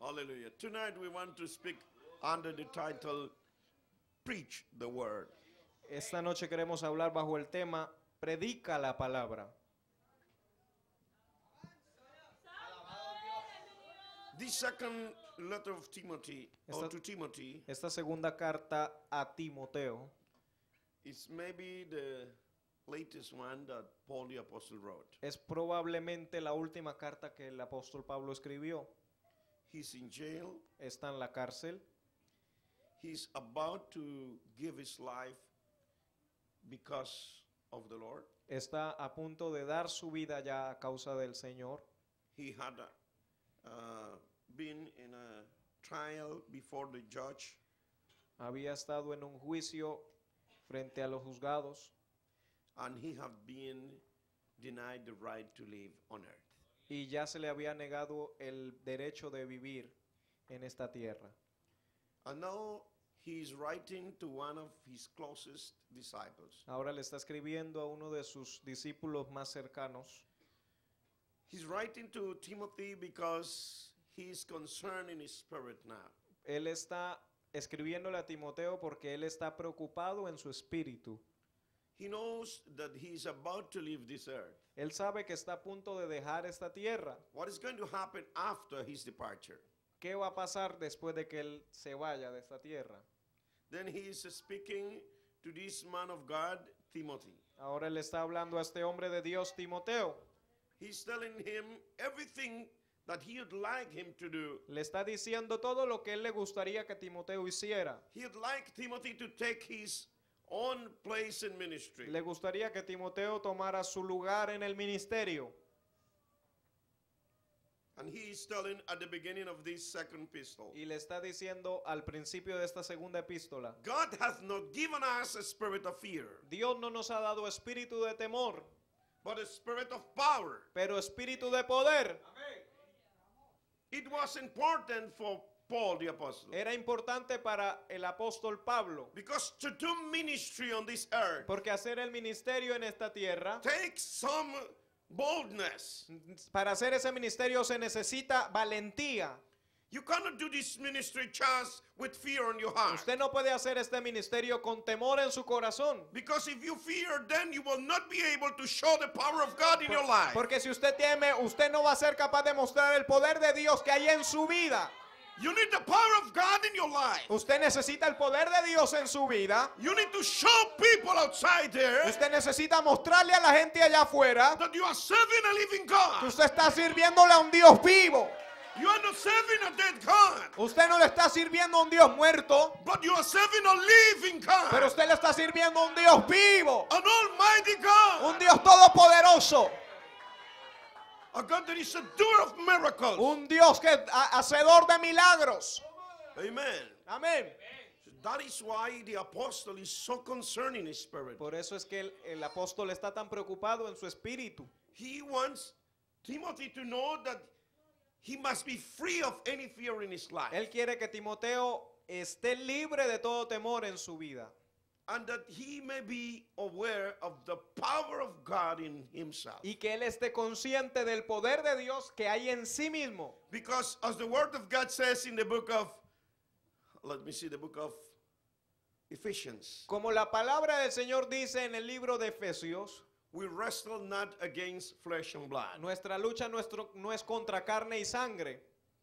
Hallelujah. Tonight we want to speak under the title, Preach the Word. Esta noche queremos hablar bajo el tema Predica la palabra. The second letter of Timothy, or to Timothy, Esta segunda carta a Timoteo is maybe the latest one that Paul the Apostle wrote. es probablemente la última carta que el apóstol Pablo escribió. He's in jail. Está en la cárcel. He's about to give his life because of the Lord. Está a punto de dar su vida ya a causa del Señor. He had been in a trial before the judge, Había estado en un juicio frente a los juzgados and he had been denied the right to live on earth. y ya se le había negado el derecho de vivir en esta tierra. And now he is writing to one of his closest disciples. Ahora le está escribiendo a uno de sus discípulos más cercanos. He's writing to Timothy because he is concerned in his spirit now. Él está escribiéndole a Timoteo porque él está preocupado en su espíritu. He knows that he is about to leave this earth. Él sabe que está a punto de dejar esta tierra. What is going to happen after his departure? ¿Qué va a pasar después de que él se vaya de esta tierra? Then he is speaking to this man of God, Timothy. Ahora él está hablando a este hombre de Dios, Timoteo. He's telling him everything that he would like him to do. Le está diciendo todo lo que él le gustaría que Timoteo hiciera. He would like Timothy to take his own place in ministry. Le gustaría que Timoteo tomara su lugar en el ministerio. And he is telling at the beginning of this second epistle, Y le está diciendo al principio de esta segunda epístola, God hath not given us a spirit of fear, Dios no nos ha dado espíritu de temor, but a spirit of power. pero espíritu de poder. It was important for Paul the apostle, Era importante para el apóstol Pablo, because to do ministry on this earth porque hacer el ministerio en esta tierra, takes some boldness. para hacer ese ministerio se necesita valentía. You cannot do this ministry just with fear on your heart. Usted no puede hacer este ministerio con temor en su corazón. Because if you fear, then you will not be able to show the power of God in your life. Porque si usted teme, usted no va a ser capaz de mostrar el poder de Dios que hay en su vida. You need the power of God in your life. Usted necesita el poder de Dios en su vida. You need to show people outside there Usted necesita mostrarle a la gente allá afuera that you are serving a living que God. usted está sirviéndole a un Dios vivo. You are not serving a dead God, Usted no le está sirviendo a un Dios muerto, but you are serving a living pero God, usted le está sirviendo a un Dios vivo, an almighty God, un Dios todopoderoso, a God that is a doer of miracles. un Dios que hacedor de milagros. Amen. Amén. That is why the apostle is so concerned in his spirit. Por eso es que el apóstol está tan preocupado en su espíritu. He wants Timothy to know that he must be free of any fear in his life, Él quiere que Timoteo esté libre de todo temor en su vida and that he may be aware of the power of God in himself. y que él esté consciente del poder de Dios que hay en sí mismo. Because as the word of God says in the book of, the book of Ephesians, Como la palabra del Señor dice en el libro de Efesios, we wrestle not against flesh and blood. nuestra lucha no es contra carne y sangre.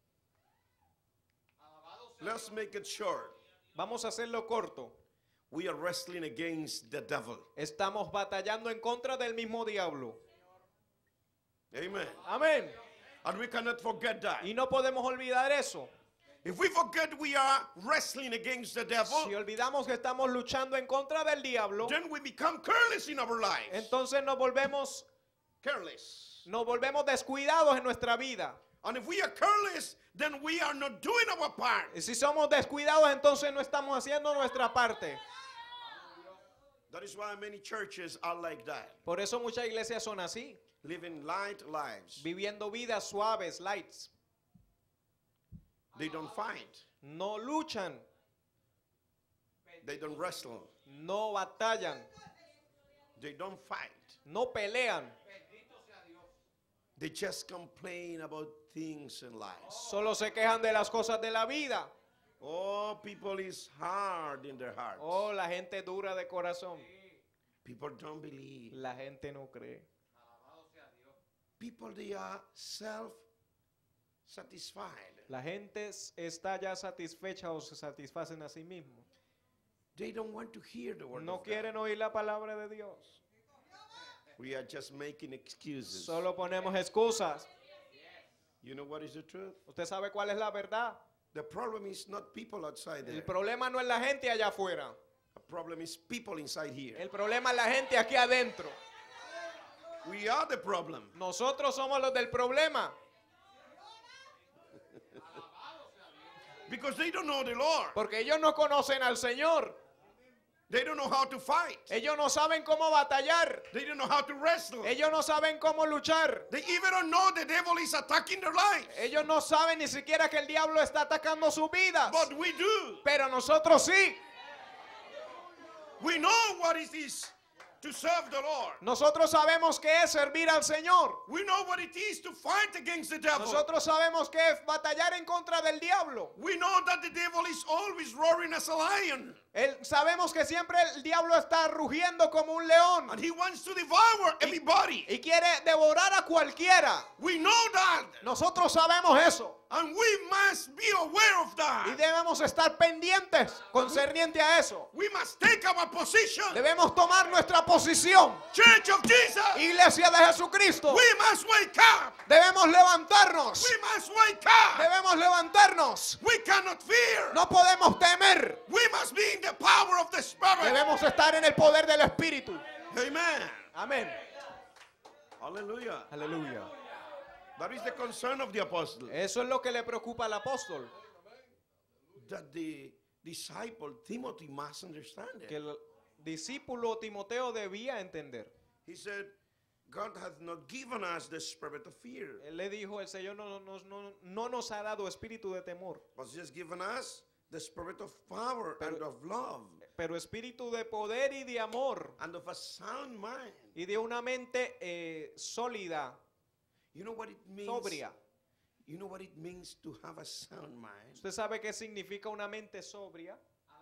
Let's make it short. Vamos a hacerlo corto. We are wrestling against the devil. Estamos batallando en contra del mismo diablo. Amen. Amén. And we cannot forget that. Y no podemos olvidar eso. If we forget we are wrestling against the devil, Si olvidamos que estamos luchando en contra del diablo, then we become careless in our lives. entonces Careless. nos volvemos descuidados en nuestra vida. And if we are careless, then we are not doing our part. Y si somos descuidados, entonces no estamos haciendo nuestra parte. That is why many churches are like that, Por eso muchas iglesias son así, living light lives. viviendo vidas suaves, lights. They don't fight. No luchan, They don't wrestle. no batallan, They don't fight. no pelean, They just complain about things in life. Solo se quejan de las cosas de la vida. Oh, people is hard in their hearts. Oh, la gente dura de corazón. People don't believe. La gente no cree. People, they are self-satisfied. La gente está ya satisfecha o se satisfacen a sí mismos. They don't want to hear the word No of God. quieren oír la palabra de Dios. We are just making excuses. Solo ponemos excusas. You know what is the truth? ¿Usted sabe cuál es la verdad? The problem is not people outside there. El problema no es la gente allá afuera. The problem is people inside here. El problema es la gente aquí adentro. We are the problem. Nosotros somos los del problema. Because they don't know the Lord. Porque ellos no conocen al Señor. They don't know how to fight. Ellos no saben cómo batallar. They don't know how to wrestle. Ellos no saben cómo luchar. They even don't know the devil is attacking their lives. Ellos no saben ni siquiera que el diablo está atacando sus vidas. But we do. Pero nosotros sí. We know what it is to serve the Lord. Nosotros sabemos qué es servir al Señor. We know what it is to fight against the devil. Nosotros sabemos qué es batallar en contra del diablo. We know that the devil is always roaring as a lion. Sabemos que siempre el diablo está rugiendo como un león. And he wants to devour everybody. Y quiere devorar a cualquiera. We know that. Nosotros sabemos eso. And we must be aware of Y that. debemos estar pendientes concerniente a eso. We must take our position. Debemos tomar nuestra posición. Church of Jesus. Iglesia de Jesucristo. We must wake up. Debemos levantarnos. We must wake up. Debemos levantarnos. We cannot fear. No podemos temer. We must be in the power of the Spirit. Debemos estar en el poder del Espíritu. Amen. Amén. Hallelujah. Aleluya. That is the concern of the apostle. Eso es lo que le preocupa al apóstol. That the disciple Timothy must understand Que it. el discípulo Timoteo debía entender. He said, God hath not given us the spirit of fear, Él le dijo, el Señor no nos ha dado espíritu de temor, but He has given us the spirit of power and of love pero espíritu de poder y de amor and of a sound mind. y de una mente sólida, You know what it means? sobria. You know what it means to have a sound mind? ¿Usted sabe qué significa una mente sobria?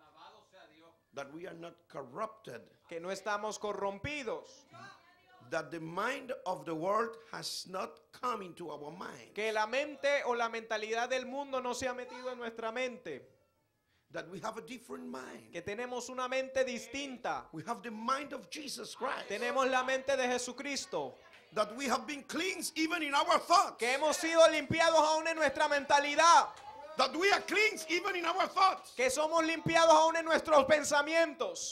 That we are not corrupted. Que no estamos corrompidos. That the mind of the world has not come into our mind. Que la mente o la mentalidad del mundo no se ha metido en nuestra mente. That we have a different mind. Que tenemos una mente distinta. We have the mind of Jesus Christ. Tenemos la mente de Jesucristo. That we have been cleansed even in our thoughts. Que hemos sido limpiados aún en nuestra mentalidad. That we are cleansed even in our thoughts. Que somos limpiados aún en nuestros pensamientos.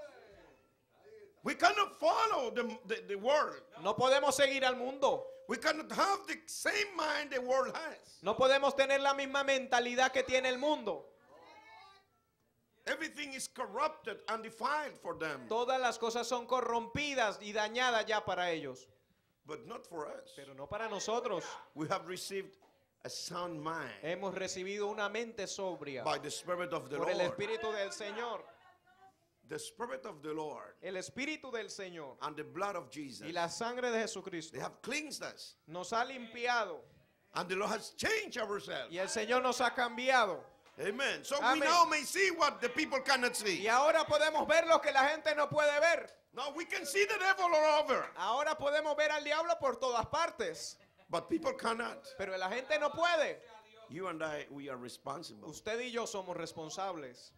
We cannot follow the world. No podemos seguir al mundo. We cannot have the same mind the world has. No podemos tener la misma mentalidad que tiene el mundo. Everything is corrupted and defiled for them. Todas las cosas son corrompidas y dañadas ya para ellos. But not for us. Pero no para nosotros. We have received a sound mind Hemos recibido una mente sobria by the Spirit of the por el Lord. Espíritu del Señor. The Spirit of the Lord El Espíritu del Señor and the blood of Jesus. y la sangre de Jesucristo They have cleansed us. nos ha limpiado And the Lord has changed ourselves. y el Señor nos ha cambiado. Amen. So we Amen. now may see what the people cannot see. Y ahora podemos ver lo que la gente no puede ver. Now we can see the devil all over. Ahora podemos ver al diablo por todas partes. But people cannot. Pero la gente no puede. You and I, we are responsible. Usted y yo somos responsables.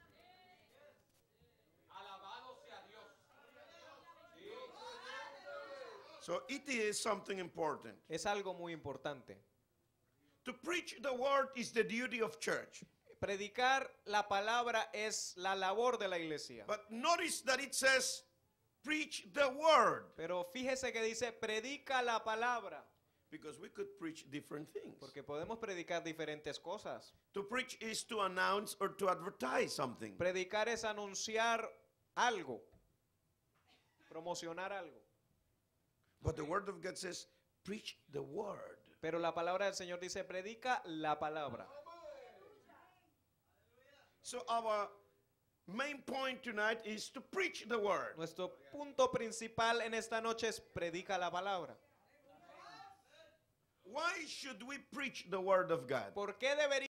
So it is something important. Es algo muy importante. To preach the word is the duty of church. Predicar la palabra es la labor de la iglesia. But notice that it says, preach the word. Pero fíjese que dice, predica la palabra. Because we could preach different things. Porque podemos predicar diferentes cosas. To preach is to announce or to advertise something. Predicar es anunciar algo. Promocionar algo. But the word of God says, preach the word. Pero la palabra del Señor dice, predica la palabra. So our main point tonight is to preach the word. Nuestro punto principal en esta noche es predica la palabra. Why should we preach the Word of God? ¿Por qué deberíamos